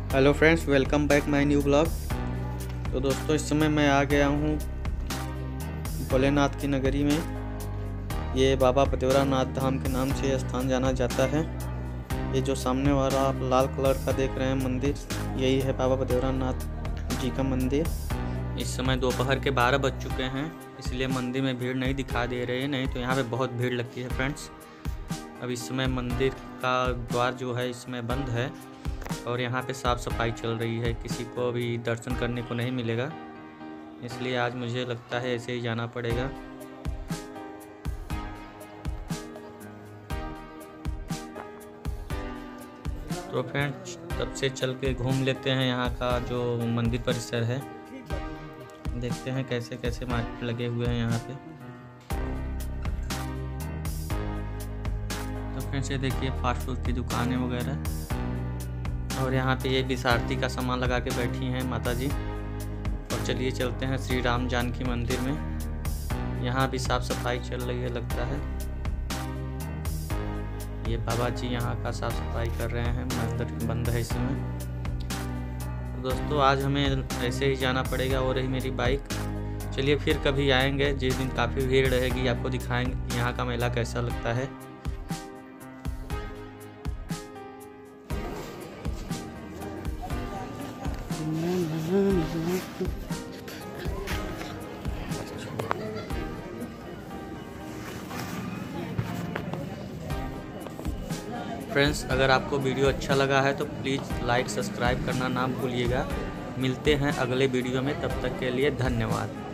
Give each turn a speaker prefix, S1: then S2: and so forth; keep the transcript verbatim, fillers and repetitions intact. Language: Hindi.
S1: Hello friends, welcome back my new blog. तो दोस्तों, इस समय मैं आ गया हूँ भोलेनाथ की नगरी में। ये बाबा बदेवरा नाथ धाम के नाम से स्थान जाना जाता है। ये जो सामने वाला आप लाल कलर का देख रहे हैं मंदिर, यही है बाबा बदेवरा नाथ जी का मंदिर। इस समय दोपहर के बारह बज चुके हैं, इसलिए मंदिर में भीड़ नहीं दिखा दे रही है, नहीं तो यहाँ पे बहुत भीड़ लगती है फ्रेंड्स। अब इस समय मंदिर का द्वार जो है इसमें बंद है और यहाँ पे साफ़ सफाई चल रही है। किसी को अभी दर्शन करने को नहीं मिलेगा, इसलिए आज मुझे लगता है ऐसे ही जाना पड़ेगा। तो फ्रेंड्स, तब से चल के घूम लेते हैं यहाँ का जो मंदिर परिसर है। देखते हैं कैसे कैसे मार्केट लगे हुए हैं यहाँ पे। तो फ्रेंड्स, ये देखिए फास्ट फूड की दुकानें वगैरह, और यहाँ पे ये विसारती का सामान लगा के बैठी हैं माता जी। और चलिए चलते हैं श्री राम जानकी मंदिर में। यहाँ भी साफ़ सफाई चल रही है लगता है। ये बाबा जी यहाँ का साफ़ सफाई कर रहे हैं, मंदिर बंद है इस समय। तो दोस्तों, आज हमें ऐसे ही जाना पड़ेगा और रही मेरी बाइक। चलिए फिर कभी आएंगे, जिस दिन काफ़ी भीड़ रहेगी आपको दिखाएंगे कि यहाँ का मेला कैसा लगता है। फ्रेंड्स, अगर आपको वीडियो अच्छा लगा है तो प्लीज़ लाइक सब्सक्राइब करना ना भूलिएगा। मिलते हैं अगले वीडियो में, तब तक के लिए धन्यवाद।